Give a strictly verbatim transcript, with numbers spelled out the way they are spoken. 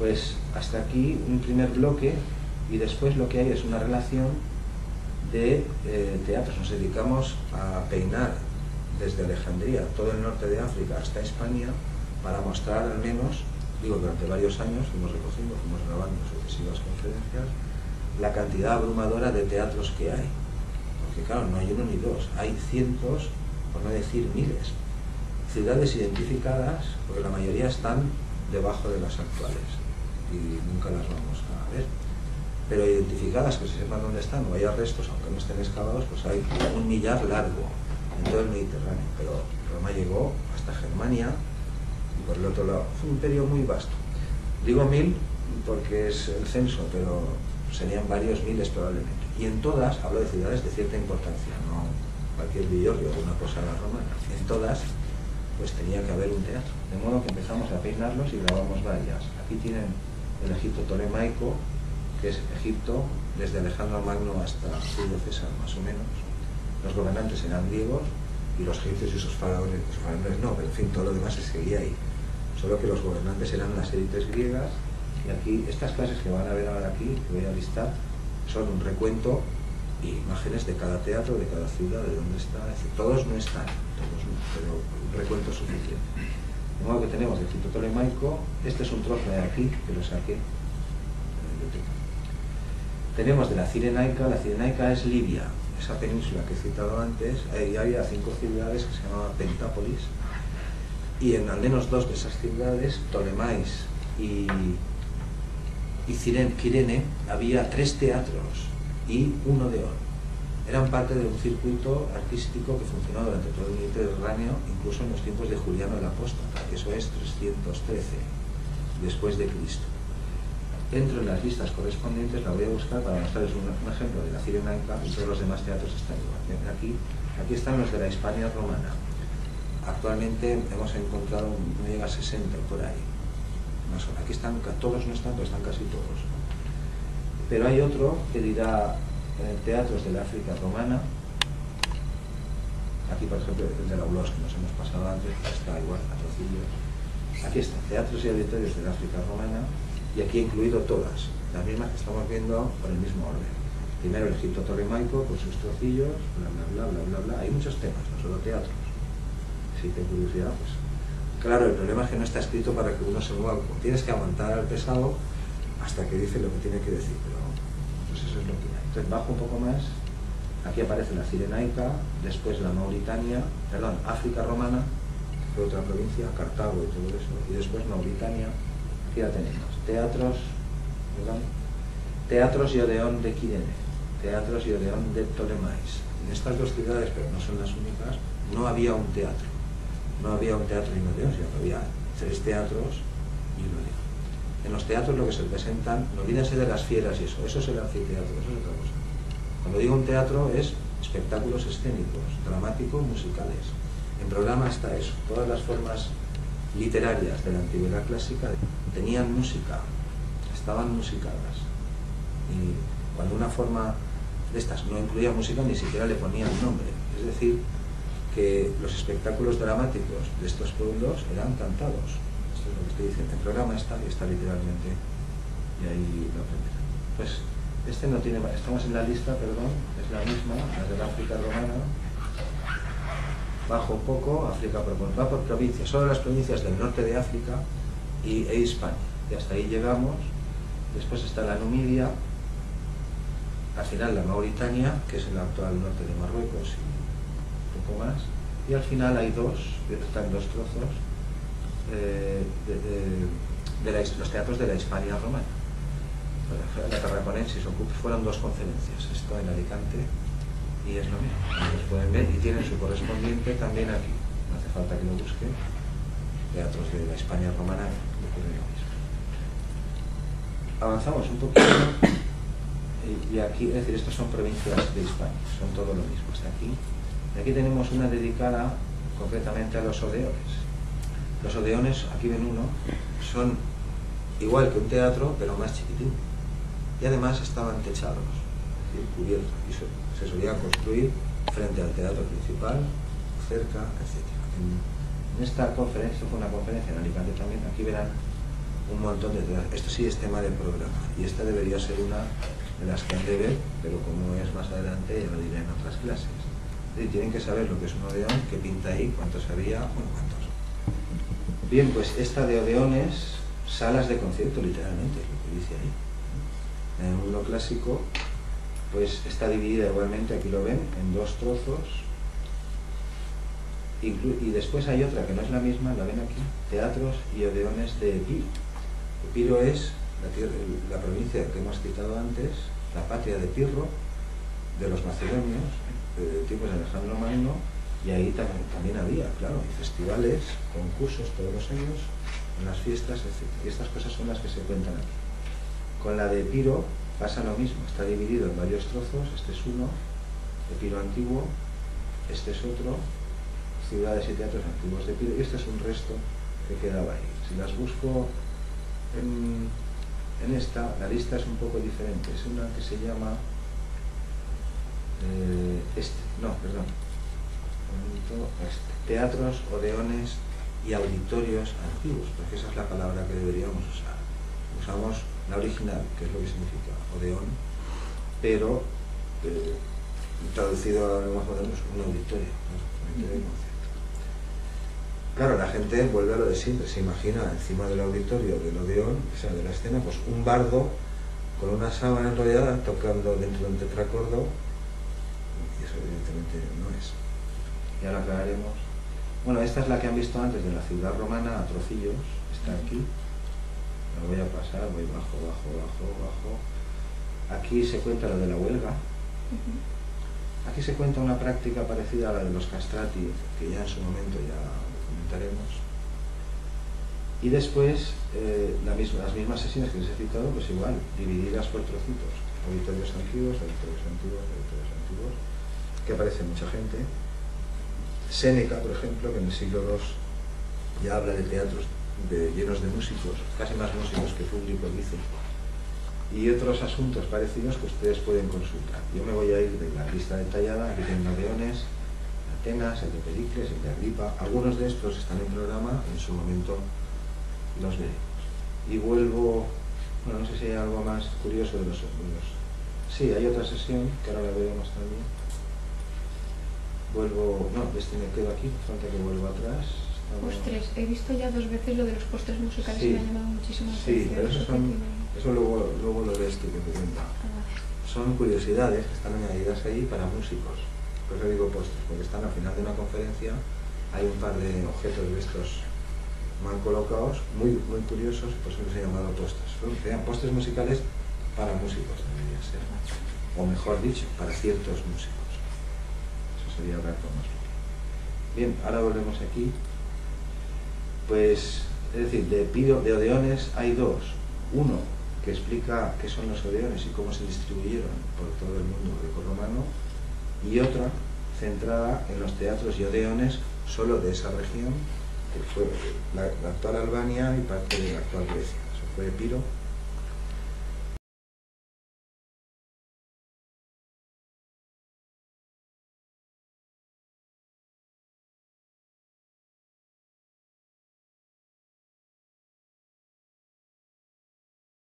Pues hasta aquí un primer bloque, y después lo que hay es una relación de eh, teatros. Nos dedicamos a peinar desde Alejandría todo el norte de África hasta España para mostrar al menos, digo, durante varios años fuimos recogiendo, fuimos grabando sucesivas conferencias, la cantidad abrumadora de teatros que hay. Porque claro, no hay uno ni dos, hay cientos, por no decir miles, ciudades identificadas, porque la mayoría están debajo de las actuales y nunca las vamos a ver, pero identificadas, que se sepan dónde están, o haya restos, aunque no estén excavados, pues hay un millar largo en todo el Mediterráneo. Pero Roma llegó hasta Germania y por el otro lado fue un imperio muy vasto. Digo mil porque es el censo, pero serían varios miles probablemente, y en todas, hablo de ciudades de cierta importancia, no cualquier villorrio o una cosa romana, en todas pues tenía que haber un teatro, de modo que empezamos a peinarlos y grabamos varias. Aquí tienen el Egipto tolemaico, que es Egipto desde Alejandro Magno hasta Julio César más o menos. Los gobernantes eran griegos y los egipcios y sus faraones, los faraones no, pero en fin, todo lo demás se seguía ahí, solo que los gobernantes eran las élites griegas. Y aquí, estas clases que van a ver ahora aquí, que voy a listar, son un recuento y imágenes de cada teatro, de cada ciudad, de dónde está, es decir, todos no están, todos no, pero un recuento suficiente. De modo que tenemos el Egipto tolemaico, este es un trozo de aquí, que lo saqué de la biblioteca. Tenemos de la Cirenaica, la Cirenaica es Libia, esa península que he citado antes, ahí había cinco ciudades que se llamaban Pentápolis, y en al menos dos de esas ciudades, Ptolemais y y Cirene, había tres teatros y un odeón. Eran parte de un circuito artístico que funcionó durante todo el Mediterráneo, incluso en los tiempos de Juliano el Apóstata, eso es trescientos trece después de Cristo. Entro en las listas correspondientes, la voy a buscar para mostrarles un, un ejemplo de la Cirenaica, y todos los demás teatros están igual. Aquí, aquí están los de la Hispania romana. Actualmente hemos encontrado, no llega a sesenta por ahí. Aquí están, todos no están, pero están casi todos. Pero hay otro que dirá eh, teatros de la África romana. Aquí, por ejemplo, el de la Ulos, que nos hemos pasado antes, está igual, a trocillos. Aquí están, teatros y auditorios de la África romana, y aquí he incluido todas, las mismas que estamos viendo por el mismo orden. Primero el Egipto tolemaico, con sus trocillos, bla, bla, bla, bla, bla, bla. Hay muchos temas, no solo teatros. Si te curiosidad, pues... Claro, el problema es que no está escrito para que uno se mueva. Tienes que aguantar al pesado hasta que dice lo que tiene que decir, pero pues eso es lo que hay. Entonces bajo un poco más, aquí aparece la Cirenaica, después la Mauritania, perdón, África romana, que fue otra provincia, Cartago y todo eso, y después Mauritania. Aquí la tenemos, teatros, perdón, teatros y odeón de Quirene, teatros y odeón de Ptolemais. En estas dos ciudades, pero no son las únicas, no había un teatro. No había un teatro y un odeón, sino que había tres teatros y un odeón. En los teatros lo que se presentan, no olvídense de las fieras y eso, eso es el anfiteatro, eso es otra cosa. Cuando digo un teatro es espectáculos escénicos, dramáticos, musicales. En programa está eso, todas las formas literarias de la antigüedad clásica tenían música, estaban musicadas. Y cuando una forma de estas no incluía música, ni siquiera le ponían nombre. Es decir, que los espectáculos dramáticos de estos pueblos eran cantados. Esto es lo que estoy diciendo. El programa está, y está literalmente, y ahí lo aprenderán. Pues este no tiene más, estamos en la lista, perdón, es la misma, la de la África romana. Bajo un poco, África por, va por provincias, solo las provincias del norte de África y, e Hispania. Y hasta ahí llegamos. Después está la Numidia, al final la Mauritania, que es el actual norte de Marruecos, y poco más, y al final hay dos, están dos trozos eh, de, de, de la, los teatros de la Hispania romana. La Tarraconensis fueron dos conferencias, esto en Alicante, y es lo mismo, los pueden ver, y tienen su correspondiente también aquí, no hace falta que lo busquen, teatros de la Hispania romana, ocurre lo mismo. Avanzamos un poquito, y aquí, es decir, estas son provincias de Hispania, son todo lo mismo, hasta aquí. Y aquí tenemos una dedicada concretamente a los odeones. Los odeones, aquí ven uno, son igual que un teatro, pero más chiquitín. Y además estaban techados, es decir, cubiertos. Y se, se solían construir frente al teatro principal, cerca, etcétera. En, en esta conferencia, fue una conferencia en Alicante también, aquí verán un montón de temas. Esto sí es tema del programa y esta debería ser una de las que han de ver, pero como es más adelante ya lo diré en otras clases. Y tienen que saber lo que es un odeón, qué pinta ahí, cuántos había, bueno, cuántos. Bien, pues esta de odeones, salas de concierto literalmente, es lo que dice ahí. En el mundo clásico, pues está dividida igualmente, aquí lo ven, en dos trozos. Y después hay otra que no es la misma, la ven aquí, teatros y odeones de Epiro. Epiro es la, tierra, la provincia que hemos citado antes, la patria de Pirro, de los macedonios, de tiempos de Alejandro Magno, y ahí también, también había, claro, festivales, concursos todos los años, en las fiestas, etcétera. Y estas cosas son las que se cuentan aquí. Con la de Epiro pasa lo mismo, está dividido en varios trozos, este es uno, Epiro antiguo, este es otro, ciudades y teatros antiguos de Epiro, y este es un resto que quedaba ahí. Si las busco en, en esta, la lista es un poco diferente, es una que se llama eh, este, no, perdón, este, teatros, odeones y auditorios antiguos, porque esa es la palabra que deberíamos usar. Usamos la original, que es lo que significa odeón, pero eh, traducido a lo más moderno es un auditorio, ¿no? Un auditorio de concierto. Claro, la gente vuelve a lo de siempre, se imagina encima del auditorio del odeón, o sea, de la escena, pues un bardo con una sábana enrollada tocando dentro de un tetracordo, y eso evidentemente no es. Ya lo aclararemos. Bueno, esta es la que han visto antes de la ciudad romana, a trocillos, está aquí. La voy a pasar, voy bajo, bajo, bajo, bajo. Aquí se cuenta lo de la huelga. Aquí se cuenta una práctica parecida a la de los castrati, que ya en su momento ya comentaremos. Y después, eh, la misma, las mismas sesiones que les he citado, pues igual, divididas por trocitos. Auditorios antiguos, auditorios antiguos, auditorios antiguos, que aparece mucha gente. Séneca, por ejemplo, que en el siglo dos ya habla de teatros de, llenos de músicos, casi más músicos que público, dice. Y otros asuntos parecidos que ustedes pueden consultar. Yo me voy a ir de la lista detallada, aquí tienen odeones, Atenas, el de Pericles, el de Agripa. Algunos de estos están en programa, en su momento los veremos. Y vuelvo, bueno, no sé si hay algo más curioso de los, de los... Sí, hay otra sesión, que ahora la veremos también. Vuelvo, no, este me quedo aquí, falta que vuelva atrás. Estamos... Postres, he visto ya dos veces lo de los postres musicales, sí, y me ha llamado muchísimo la atención. Sí, pero eso, son, eso luego, luego lo ves tú que te cuenta. Son curiosidades que están añadidas ahí para músicos. Por eso digo postres, porque están al final de una conferencia, hay un par de objetos de estos mal colocados, muy, muy curiosos, por eso se han llamado postres. Serían postres musicales para músicos, debería ser. O mejor dicho, para ciertos músicos. Sería hablar con más. Bien, ahora volvemos aquí. Pues, es decir, de, pido, de odeones hay dos. Uno que explica qué son los odeones y cómo se distribuyeron por todo el mundo grecorromano, y otra centrada en los teatros y odeones solo de esa región, que fue la, la actual Albania y parte de la actual Grecia. Eso fue Epiro.